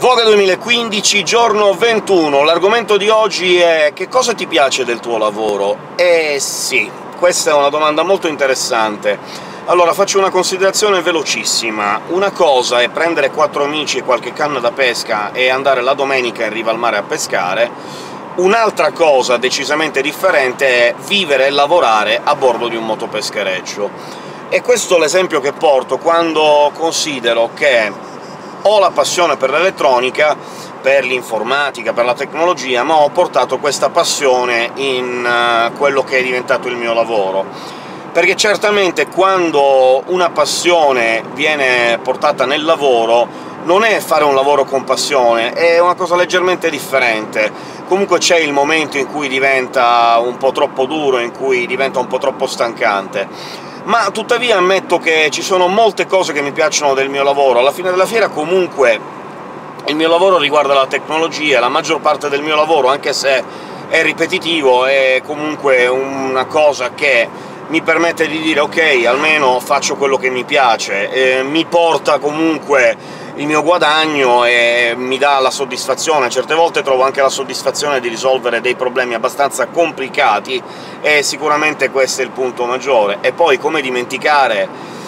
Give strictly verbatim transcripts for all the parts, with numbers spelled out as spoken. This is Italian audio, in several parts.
Voga duemilaquindici, giorno ventuno. L'argomento di oggi è: che cosa ti piace del tuo lavoro? Eh sì, questa è una domanda molto interessante. Allora, faccio una considerazione velocissima. Una cosa è prendere quattro amici e qualche canna da pesca e andare la domenica in riva al mare a pescare, un'altra cosa decisamente differente è vivere e lavorare a bordo di un motopeschereccio. E questo è l'esempio che porto quando considero che ho la passione per l'elettronica, per l'informatica, per la tecnologia, ma ho portato questa passione in uh, quello che è diventato il mio lavoro. Perché certamente quando una passione viene portata nel lavoro non è fare un lavoro con passione, è una cosa leggermente differente. Comunque c'è il momento in cui diventa un po' troppo duro, in cui diventa un po' troppo stancante. Ma tuttavia ammetto che ci sono molte cose che mi piacciono del mio lavoro. Alla fine della fiera comunque il mio lavoro riguarda la tecnologia, la maggior parte del mio lavoro, anche se è ripetitivo, è comunque una cosa che mi permette di dire «ok, almeno faccio quello che mi piace», eh, mi porta comunque il mio guadagno e mi dà la soddisfazione. Certe volte trovo anche la soddisfazione di risolvere dei problemi abbastanza complicati, e sicuramente questo è il punto maggiore. E poi come dimenticare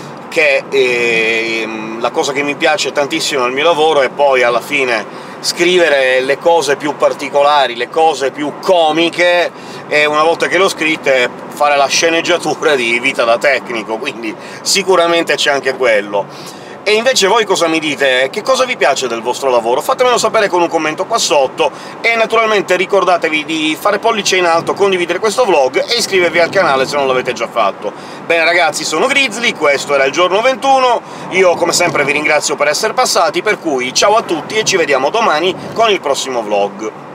che eh, la cosa che mi piace tantissimo del mio lavoro è poi alla fine scrivere le cose più particolari, le cose più comiche, e una volta che le ho scritte fare la sceneggiatura di vita da tecnico, quindi sicuramente c'è anche quello. E invece voi cosa mi dite? Che cosa vi piace del vostro lavoro? Fatemelo sapere con un commento qua sotto, e naturalmente ricordatevi di fare pollice in alto, condividere questo vlog e iscrivervi al canale se non l'avete già fatto. Bene ragazzi, sono Grizzly, questo era il giorno ventuno, io come sempre vi ringrazio per essere passati, per cui ciao a tutti e ci vediamo domani con il prossimo vlog.